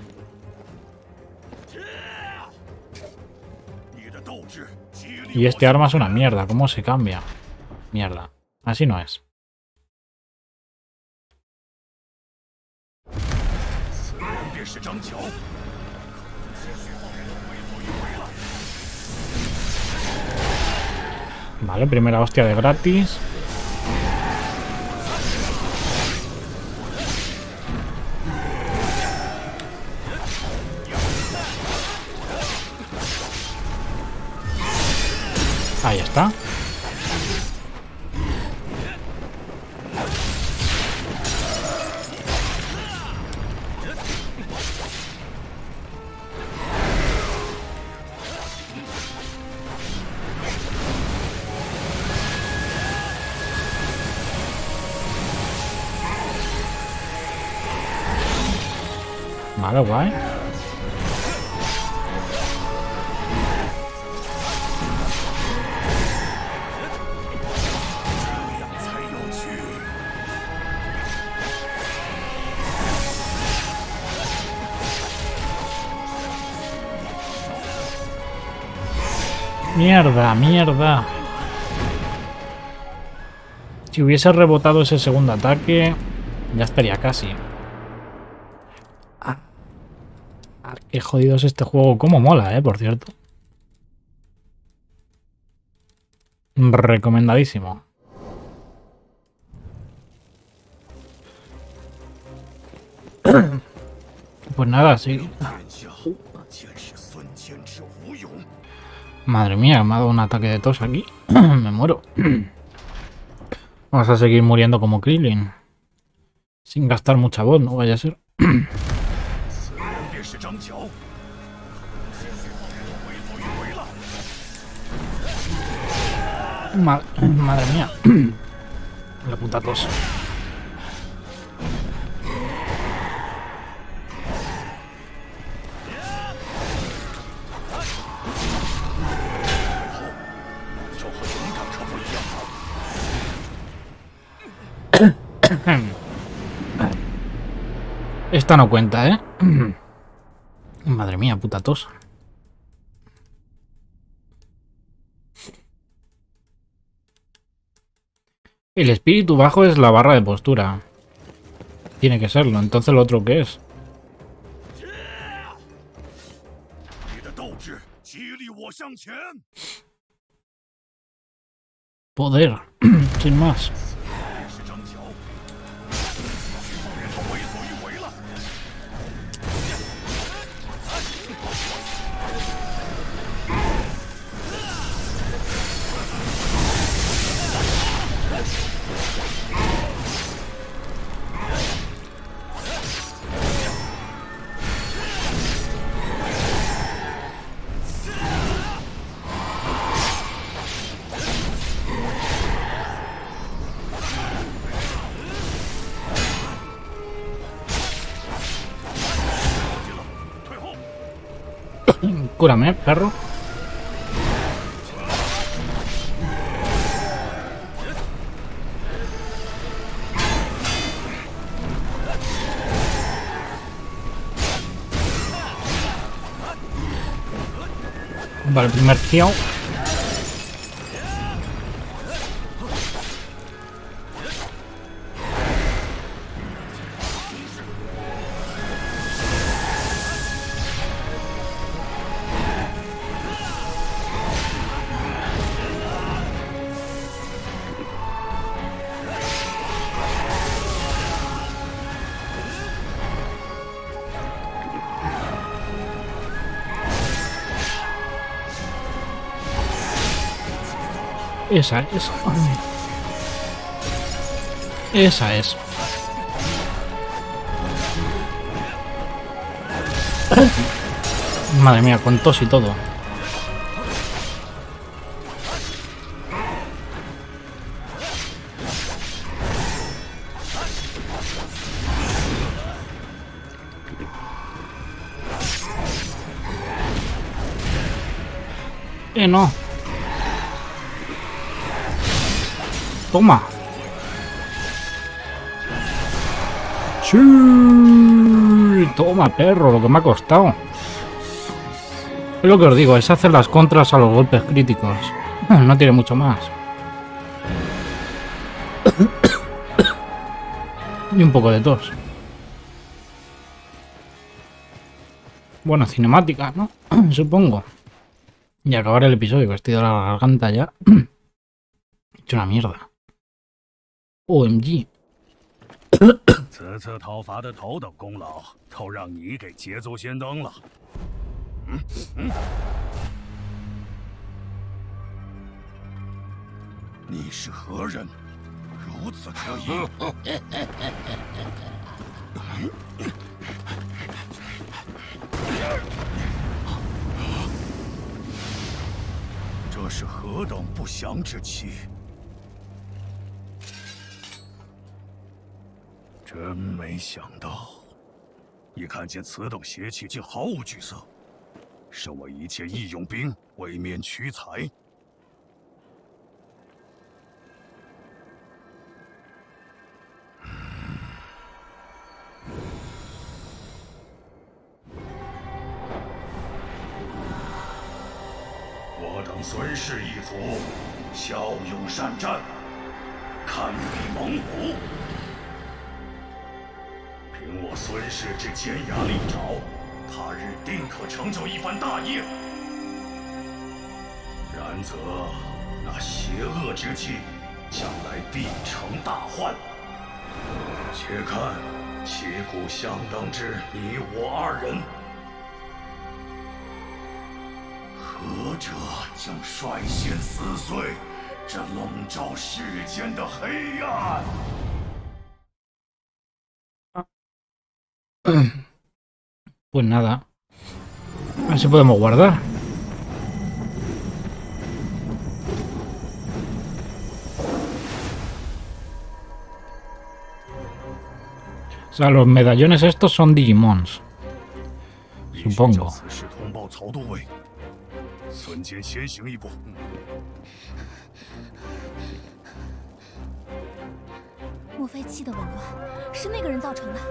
Y este arma es una mierda. ¿Cómo se cambia? Mierda. Así no es. Vale, primera hostia de gratis. Ahí está. Vale, guay. Mierda, mierda. Si hubiese rebotado ese segundo ataque, ya estaría casi. Ah, qué jodido es este juego. Cómo mola, eh, por cierto. Recomendadísimo. Pues nada, sí. Madre mía, me ha dado un ataque de tos aquí. Me muero. Vamos a seguir muriendo como Krillin. Sin gastar mucha voz, no vaya a ser. Ma Madre mía. La puta tos. Esta no cuenta, ¿eh? Madre mía, puta tos. El espíritu bajo es la barra de postura. Tiene que serlo. Entonces, ¿lo otro qué es? Poder. Sin más. Cúrame, perro. Vale, primer kill. Esa es. Esa es. Madre mía, con tos y todo. Eh, no. Toma. Sí. Toma, perro, lo que me ha costado. Es lo que os digo, es hacer las contras a los golpes críticos. No tiene mucho más. Y un poco de tos. Bueno, cinemática, ¿no? Supongo. Y acabar el episodio, que estoy de la garganta ya. He hecho una mierda. O M G. 此次讨伐的头等功劳，都让你给捷足先登了。嗯嗯，你是何人？如此可疑？这是何等不祥之气！ 真没想到，一看见此等邪气，竟毫无惧色。身为一介义勇兵，未免屈才。我等孙氏一族，骁勇善战，堪比猛虎。 凭我孙氏之尖牙利爪，他日定可成就一番大业。然则那邪恶之气，将来必成大患。且看旗鼓相当之你我二人，何者将率先撕碎这笼罩世间的黑暗？ Pues nada. A ver si podemos guardar. O sea, los medallones estos son Digimons. Supongo. 莫非气的紊乱是那个人造成的？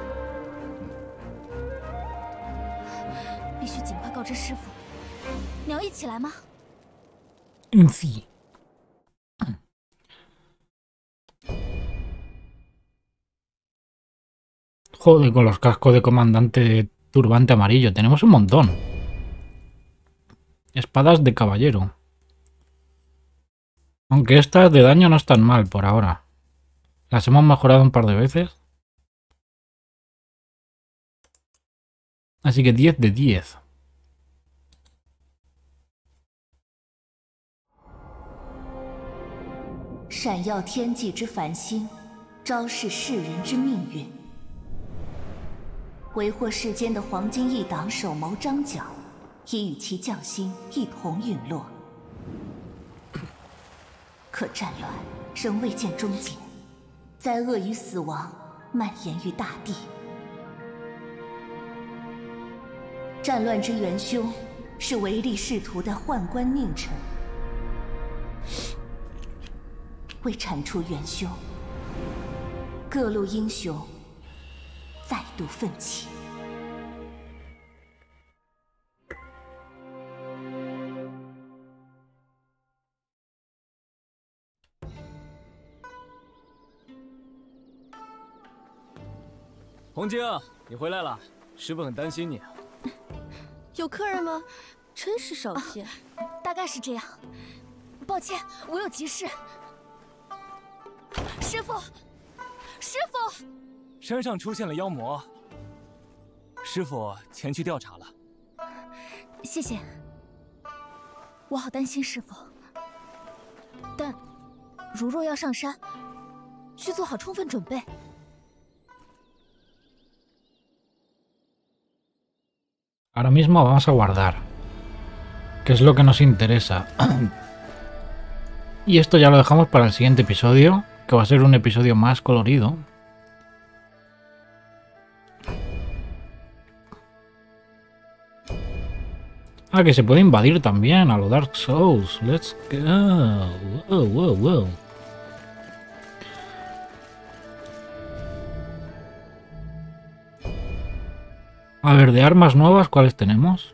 必须尽快告知师傅。你要一起来吗？ 嗯，sí。Joder, con los cascos de comandante turbante amarillo. Tenemos un montón. Espadas de caballero. Aunque estas de daño no están mal por ahora. Las hemos mejorado un par de veces. Así que diez de diez. "闪耀天际之繁星，昭示世人之命运。为祸世间的黄金一党首谋张角，已与其将星一同陨落。可战乱仍未见终结，灾厄与死亡蔓延于大地。战乱之元凶，是唯利是图的宦官佞臣。为铲除元凶，各路英雄再度奋起。 红晶，你回来了，师傅很担心你啊。 有客人吗？真是手气、啊，大概是这样。抱歉，我有急事。师傅，师傅， 山上出现了妖魔，师傅前去调查了。 谢谢。我好担心师傅。 但如若要上山，需做好充分准备。 Ahora mismo vamos a guardar, que es lo que nos interesa. Y esto ya lo dejamos para el siguiente episodio, que va a ser un episodio más colorido. Ah, que se puede invadir también a lo Dark Souls. Let's go. Wow, wow, wow. A ver, de armas nuevas, ¿cuáles tenemos?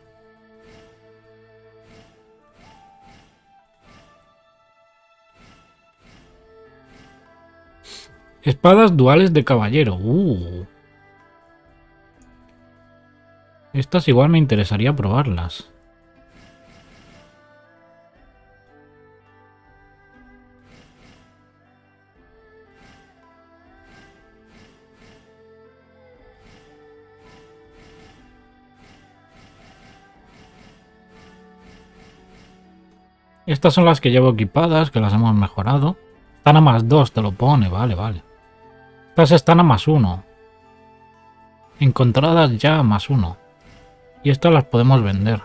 Espadas duales de caballero. Uh. Estas igual me interesaría probarlas. Estas son las que llevo equipadas, que las hemos mejorado. Están a más dos, te lo pone, vale, vale. Estas están a más uno. Encontradas ya a más uno. Y estas las podemos vender.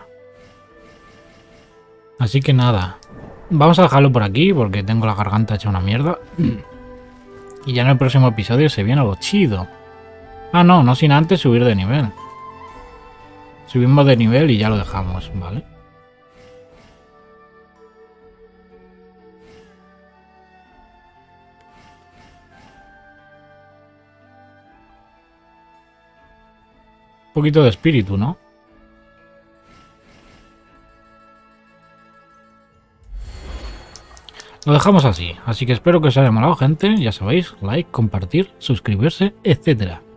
Así que nada. Vamos a dejarlo por aquí porque tengo la garganta hecha una mierda. Y ya en el próximo episodio se viene algo chido. Ah, no, no sin antes subir de nivel. Subimos de nivel y ya lo dejamos, ¿vale? Un poquito de espíritu, ¿no? Lo dejamos así, así que espero que os haya molado, gente. Ya sabéis, like, compartir, suscribirse, etcétera.